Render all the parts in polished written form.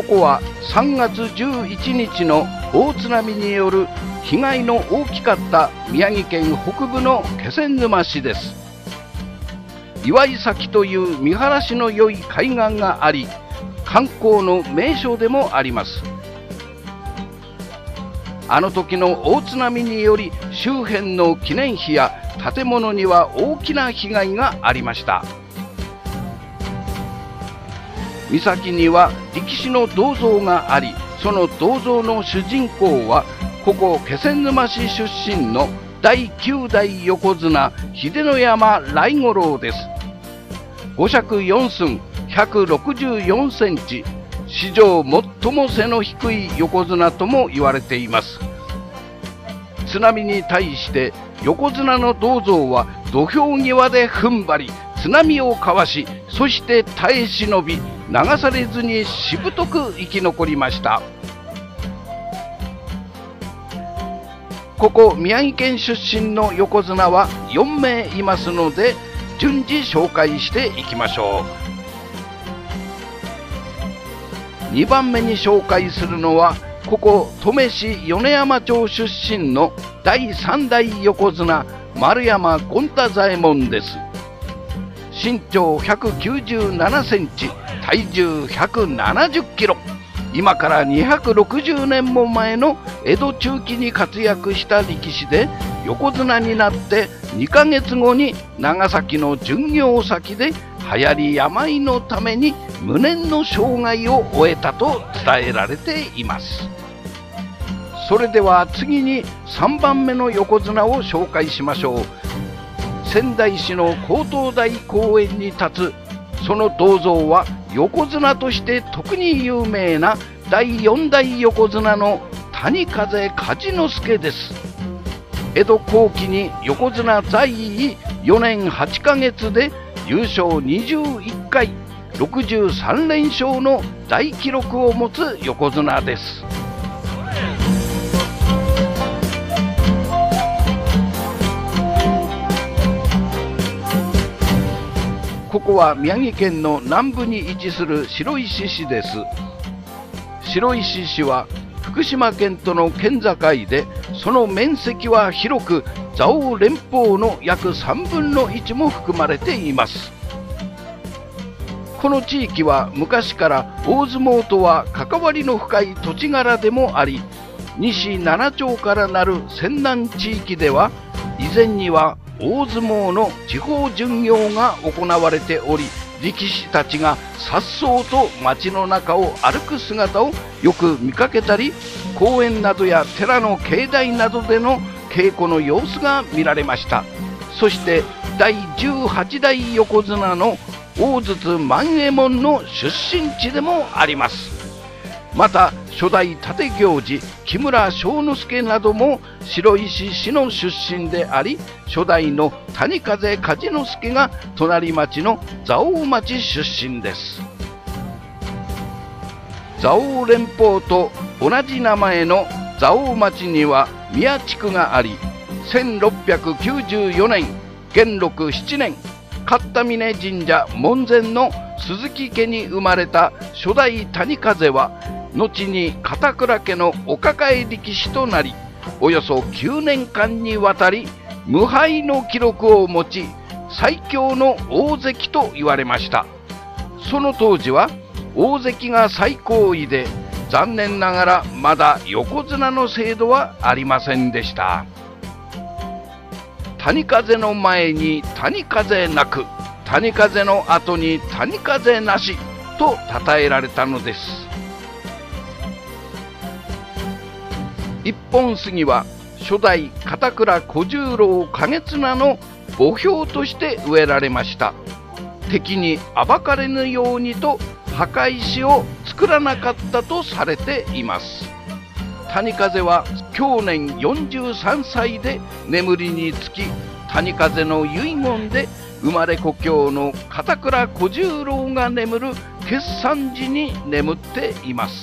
こは3月11日の大津波による被害の大きかった宮城県北部の気仙沼市です。岩井崎という見晴らしの良い海岸があり、観光の名所でもあります。あの時の大津波により周辺の記念碑や建物には大きな被害がありました。岬には力士の銅像があり、その銅像の主人公はここ気仙沼市出身の第9代横綱秀ノ山来五郎です。5尺4寸164センチ、史上最も背の低い横綱とも言われています。津波に対して横綱の銅像は土俵際で踏ん張り、津波をかわし、そして耐え忍び、流されずにしぶとく生き残りました。ここ宮城県出身の横綱は4名いますので、順次紹介していきましょう。2番目に紹介するのは、ここ登米市米山町出身の第3代横綱丸山権太左衛門です。身長197センチ、体重170キロ。今から260年も前の江戸中期に活躍した力士で、横綱になって2ヶ月後に長崎の巡業先で流行り病のために無念の生涯を終えたと伝えられています。それでは次に3番目の横綱を紹介しましょう。仙台市の高等台公園に立つその銅像は、横綱として特に有名な第4代横綱の谷風梶之助です。江戸後期に横綱在位4年8ヶ月で優勝21回、63連勝の大記録を持つ横綱です。ここは宮城県の南部に位置する白石市です。白石市は福島県との県境で、その面積は広く蔵王連峰の約3分の1も含まれています。この地域は昔から大相撲とは関わりの深い土地柄でもあり、西7町からなる仙南地域では以前には大相撲の地方巡業が行われており、力士たちが颯爽と街の中を歩く姿をよく見かけたり、公園などや寺の境内などでの稽古の様子が見られました。そして第18代横綱の大筒万右衛門の出身地でもあります。また初代立行司木村庄之助なども白石市の出身であり、初代の谷風梶之助が隣町の蔵王町出身です。蔵王連峰と同じ名前の蔵王町には宮地区があり、1694年元禄7年勝田峰神社門前の鈴木家に生まれた初代谷風は、後に片倉家のお抱え力士となり、およそ9年間にわたり無敗の記録を持ち、最強の大関と言われました。その当時は大関が最高位で、残念ながらまだ横綱の制度はありませんでした。谷風の前に谷風なく、谷風の後に谷風なしと称えられたのです。一本杉は初代片倉小十郎景綱の墓標として植えられました。敵に暴かれぬようにと墓石を作らなかったとされています。谷風は去年43歳で眠りにつき、谷風の遺言で生まれ故郷の片倉小十郎が眠る決算寺に眠っています。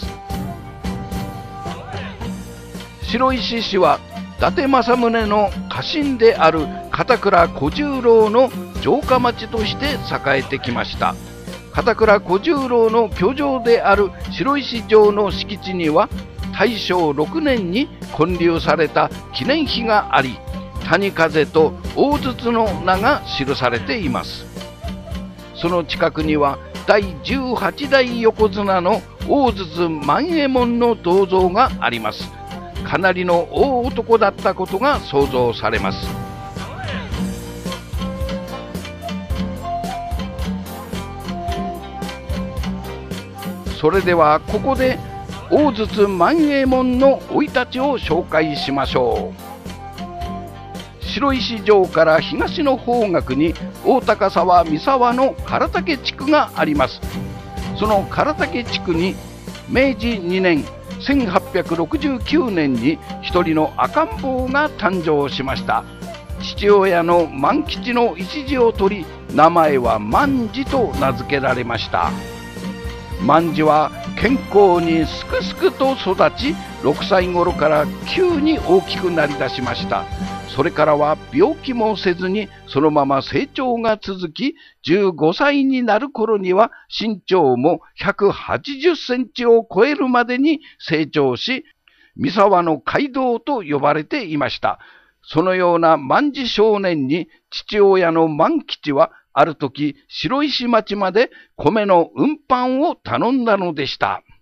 白石市は伊達政宗の家臣である片倉小十郎の城下町として栄えてきました。 片倉小十郎の居城である白石城の敷地には大正6年に建立された記念碑があり、谷風と大筒の名が記されています。その近くには第18代横綱の大筒万右衛門の銅像があります。かなりの大男だったことが想像されます。それではここで大筒万右衛門の生い立ちを紹介しましょう。白石城から東の方角に大高沢三沢の唐竹地区があります。その唐竹地区に明治2年1869年に一人の赤ん坊が誕生しました。父親の万吉の一字を取り、名前は万次と名付けられました。万次は健康にすくすくと育ち、6歳頃から急に大きくなりだしました。それからは病気もせずにそのまま成長が続き、15歳になる頃には身長も180センチを超えるまでに成長し、三沢の街道と呼ばれていました。そのような万次少年に父親の万吉はある時、白石町まで米の運搬を頼んだのでした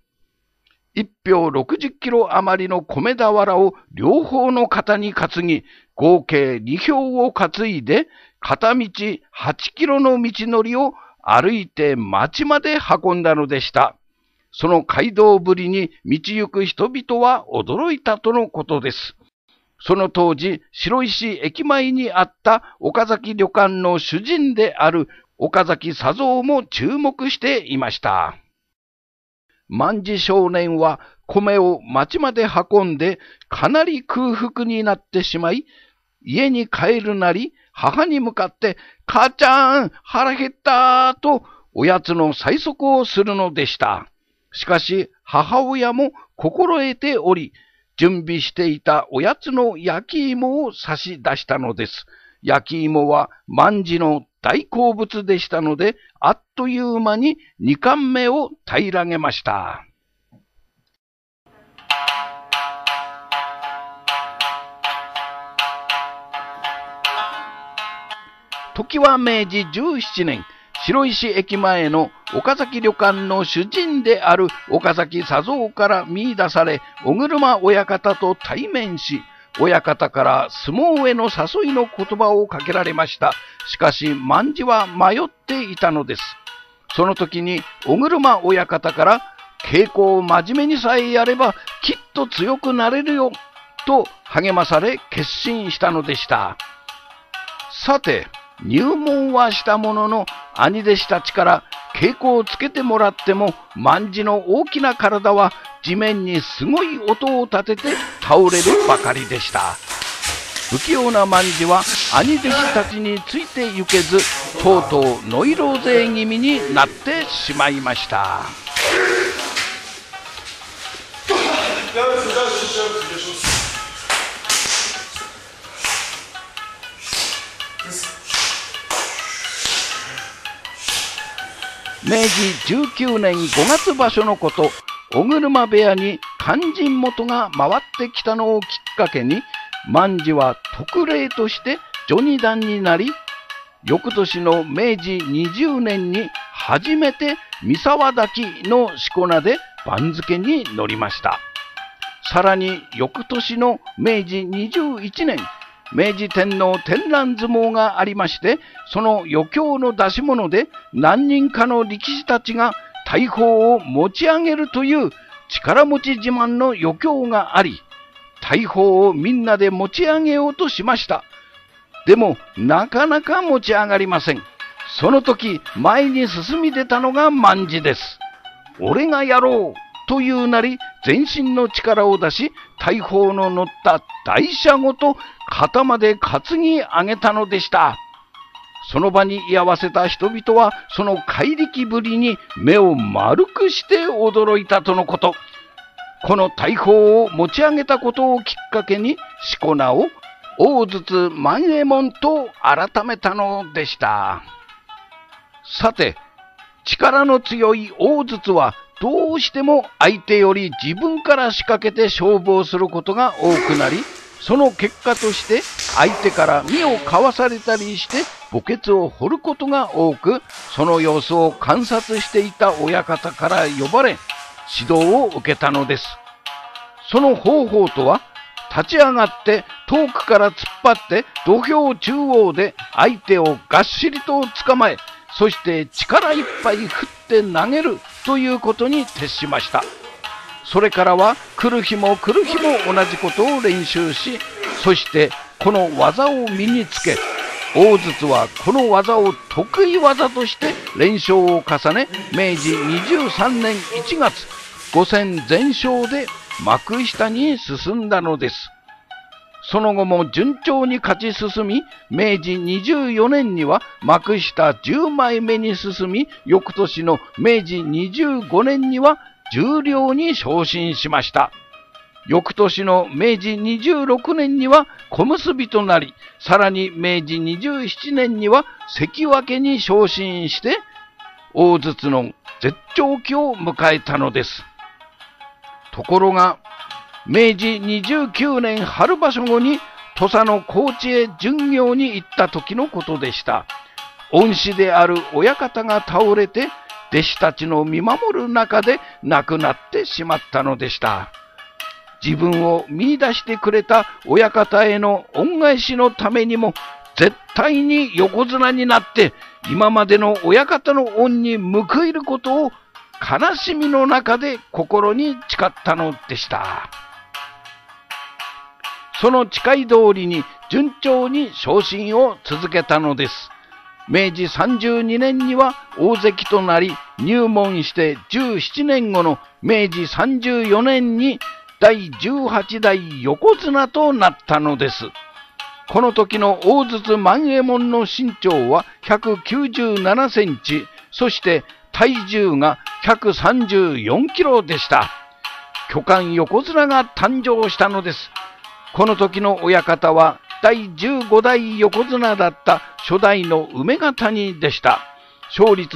。1俵60キロ余りの米俵を両方の肩に担ぎ、合計2俵を担いで、片道8キロの道のりを歩いて町まで運んだのでした。その街道ぶりに道行く人々は驚いたとのことです。その当時、白石駅前にあった岡崎旅館の主人である岡崎佐三も注目していました。万次少年は米を町まで運んでかなり空腹になってしまい、家に帰るなり母に向かって、母ちゃん、腹減ったとおやつの催促をするのでした。しかし母親も心得ており、準備していたおやつの焼き芋を差し出したのです。焼き芋は万次の大好物でしたので、あっという間に2貫目を平らげました。時は明治17年、白石駅前の岡崎旅館の主人である岡崎佐三から見出され、小車親方と対面し、親方から相撲への誘いの言葉をかけられました。しかし万次は迷っていたのです。その時に小車親方から、稽古を真面目にさえやればきっと強くなれるよと励まされ決心したのでした。さて、入門はしたものの、兄弟子たちから稽古をつけてもらっても、万次の大きな体は地面にすごい音を立てて倒れるばかりでした。不器用な万次は兄弟子たちについて行けず、とうとうノイローゼ気味になってしまいました。明治19年5月場所のこと、小車部屋に勧進元が回ってきたのをきっかけに、万次は特例として序二段になり、翌年の明治20年に初めて三沢滝のしこ名で番付に乗りました。さらに翌年の明治21年、明治天皇天覧相撲がありまして、その余興の出し物で何人かの力士たちが大砲を持ち上げるという力持ち自慢の余興があり、大砲をみんなで持ち上げようとしました。でもなかなか持ち上がりません。その時前に進み出たのが万次です。俺がやろうというなり、全身の力を出し、大砲の乗った台車ごと肩まで担ぎ上げたのでした。その場に居合わせた人々は、その怪力ぶりに目を丸くして驚いたとのこと。この大砲を持ち上げたことをきっかけに、しこ名を大筒万右衛門と改めたのでした。さて、 力の強い大筒はどうしても相手より自分から仕掛けて勝負をすることが多くなり、その結果として相手から身をかわされたりして墓穴を掘ることが多く、その様子を観察していた親方から呼ばれ指導を受けたのです。その方法とは、立ち上がって遠くから突っ張って土俵中央で相手をがっしりと捕まえ、そして力いっぱい振って投げるということに徹しました。それからは来る日も来る日も同じことを練習し、そしてこの技を身につけ、大筒はこの技を得意技として連勝を重ね、明治23年1月5戦全勝で幕下に進んだのです。その後も順調に勝ち進み、明治24年には幕下10枚目に進み、翌年の明治25年には十両に昇進しました。翌年の明治26年には小結となり、さらに明治27年には関脇に昇進して、大筒の絶頂期を迎えたのです。ところが、明治29年春場所後に土佐の高知へ巡業に行った時のことでした。恩師である親方が倒れて、弟子たちの見守る中で亡くなってしまったのでした。自分を見出してくれた親方への恩返しのためにも、絶対に横綱になって今までの親方の恩に報いることを悲しみの中で心に誓ったのでした。その誓い通りに順調に昇進を続けたのです。明治32年には大関となり、入門して17年後の明治34年に第18代横綱となったのです。この時の大筒万右衛門の身長は197センチ、そして体重が134キロでした。巨漢横綱が誕生したのです。この時の親方は第15代横綱だった初代の梅ヶ谷でした。勝率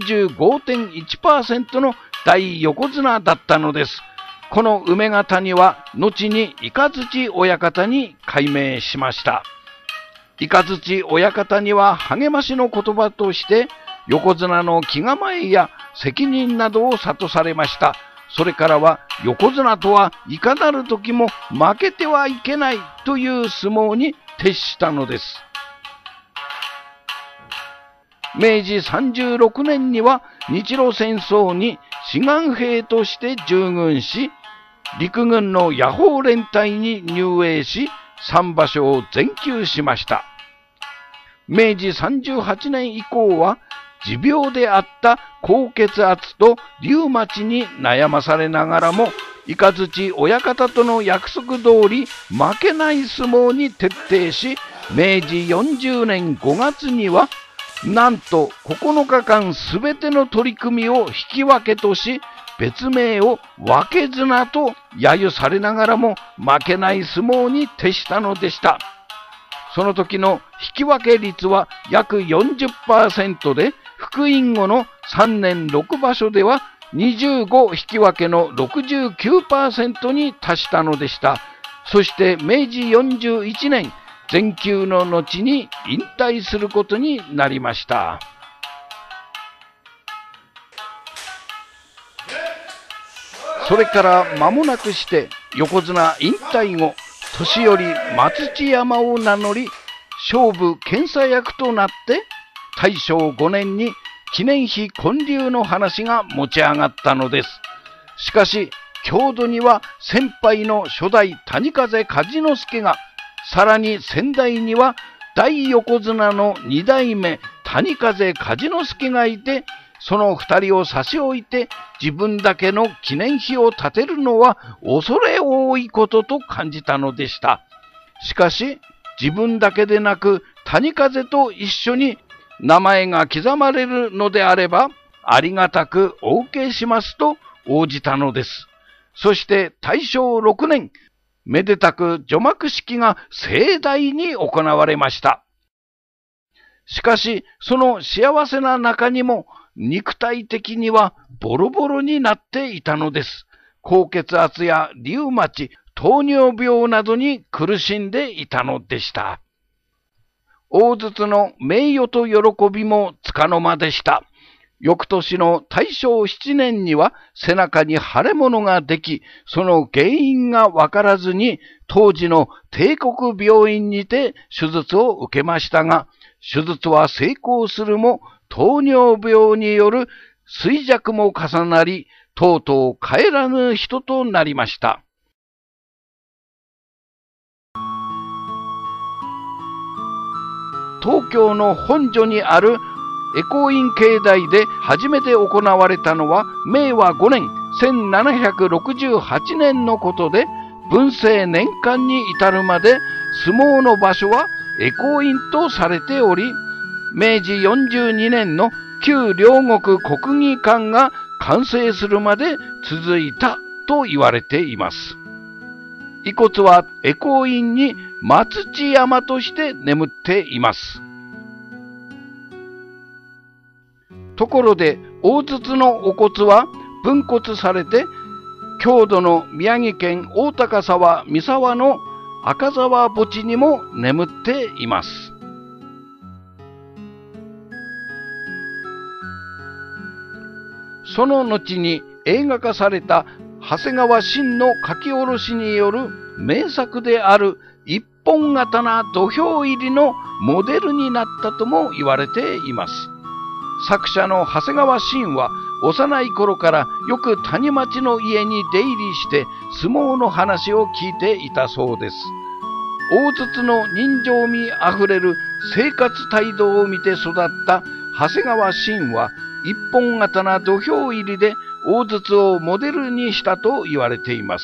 95.1% の大横綱だったのです。この梅ヶ谷は後に雷親方に改名しました。雷親方には励ましの言葉として横綱の気構えや責任などを諭されました。それからは横綱とはいかなる時も負けてはいけないという相撲に徹したのです。明治36年には日露戦争に志願兵として従軍し、陸軍の野砲連隊に入営し、3場所を全休しました。明治38年以降は持病であった高血圧とリウマチに悩まされながらも、雷親方との約束通り負けない相撲に徹底し、明治40年5月にはなんと9日間すべての取り組みを引き分けとし、別名を分け綱と揶揄されながらも負けない相撲に徹したのでした。その時の引き分け率は約 40% で、復員後の3年6場所では25引き分けの 69% に達したのでした。そして明治41年、全休の後に引退することになりました。それから間もなくして横綱引退後、年寄松地山を名乗り、勝負検査役となって大正5年に記念碑建立の話が持ち上がったのです。しかし郷土には先輩の初代谷風梶之助が、さらに先代には大横綱の2代目谷風梶之助がいて、その2人を差し置いて自分だけの記念碑を建てるのは恐れ多いことと感じたのでした。しかし自分だけでなく谷風と一緒に名前が刻まれるのであればありがたくお受けしますと応じたのです。そして大正6年、めでたく除幕式が盛大に行われました。しかしその幸せな中にも肉体的にはボロボロになっていたのです。高血圧やリウマチ、糖尿病などに苦しんでいたのでした。大筒の名誉と喜びもつかの間でした。翌年の大正7年には背中に腫れ物ができ、その原因がわからずに当時の帝国病院にて手術を受けましたが、手術は成功するも糖尿病による衰弱も重なり、とうとう帰らぬ人となりました。東京の本所にある恵光院境内で初めて行われたのは明和5年1768年のことで、文政年間に至るまで相撲の場所は恵光院とされており、明治42年の旧両国国技館が完成するまで続いたと言われています。遺骨は恵光院に松地山として眠っています。ところで大筒のお骨は分骨されて、郷土の宮城県大高沢三沢の赤沢墓地にも眠っています。その後に映画化された長谷川伸の書き下ろしによる名作である一本刀土俵入りのモデルになったとも言われています。作者の長谷川伸は幼い頃からよく谷町の家に出入りして相撲の話を聞いていたそうです。大筒の人情味あふれる生活態度を見て育った長谷川伸は一本刀土俵入りで大筒をモデルにしたと言われています。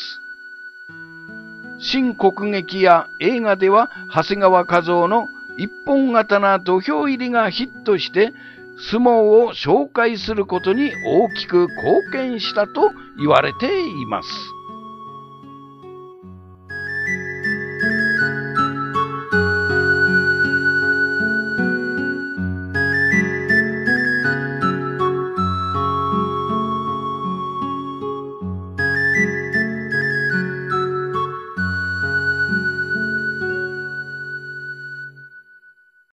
新国劇や映画では長谷川一夫の一本刀土俵入りがヒットして相撲を紹介することに大きく貢献したと言われています。